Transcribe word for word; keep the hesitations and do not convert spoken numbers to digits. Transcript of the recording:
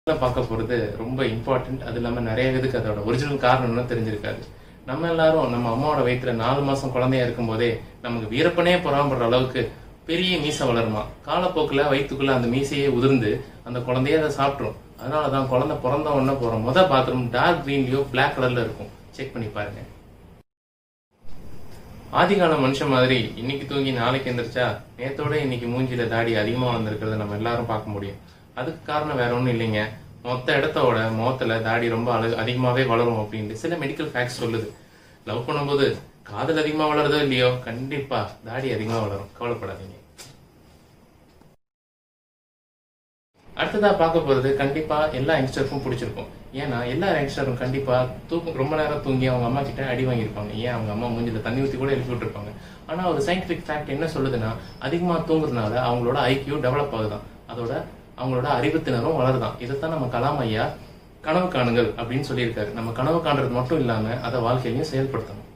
பார்க்க போறது ரொம்ப இம்பார்ட்டன்ட். அது இல்லாம நிறைய பேருக்கு அதோட ஒரிஜினல் காரணம்னு தெரிஞ்சிருக்காது. நம்ம எல்லாரும் நம்ம அம்மாவோட வயிற்றுல நாலு மாசம் குழந்தையா இருக்கும் போதே நமக்கு வீரப்பனே பொறாமப்படுற அளவுக்கு பெரிய மீசை வளருமா. காலப்போக்குல வயிற்றுக்குள்ள அந்த மீசையே உதிர்ந்து அந்த குழந்தைய அதை சாப்பிட்டுரும். அதனாலதான் குழந்தை பிறந்த உடனே போற முத பாத்ரூம் டார்க் கிரீன்லயோ பிளாக் கலர்ல இருக்கும். செக் பண்ணி பாருங்க. ஆதிகால மனுஷன் மாதிரி இன்னைக்கு தூங்கி நாளைக்கு எந்திரிச்சா நேத்தோட இன்னைக்கு மூஞ்சில தாடி அதிகமா வந்திருக்கிறத நம்ம எல்லாரும் பார்க்க முடியும். அதுக்கு காரணம் வேற ஒண்ணும் இல்லைங்க. மொத்த இடத்தோட முகத்துல தாடி ரொம்ப அழகு அதிகமாவே வளரும் அப்படின்ட்டு சில மெடிக்கல் ஃபேக்ட்ஸ் சொல்லுது. லவ் பண்ணும்போது காதல் அதிகமா வளருதோ இல்லையோ கண்டிப்பா தாடி அதிகமா வளரும். கவலைப்படாதீங்க. அடுத்ததா பார்க்க போறது கண்டிப்பா எல்லா யங்ஸ்டருக்கும் பிடிச்சிருக்கும். ஏன்னா எல்லா யங்ஸ்டரும் கண்டிப்பா தூக்கம் ரொம்ப நேரம் தூங்கி அவங்க அம்மா கிட்ட அடி வாங்கியிருப்பாங்க. ஏன் அவங்க அம்மா மூஞ்சில தண்ணி ஊற்றி கூட எழுப்பி விட்டுருப்பாங்க. ஆனா ஒரு சயின்டிபிக் ஃபேக்ட் என்ன சொல்லுதுன்னா, அதிகமா தூங்குறதுனால அவங்களோட ஐக்கியூ டெவலப் ஆகுதான். அதோட அவங்களோட அறிவுத்தினரும் வளருதான். இதைத்தான் நம்ம கலாம் ஐயா கனவு காணுங்கள் அப்படின்னு சொல்லியிருக்காரு. நம்ம கனவு காண்றது மட்டும் இல்லாம அதை வாழ்க்கையிலையும் செயல்படுத்தணும்.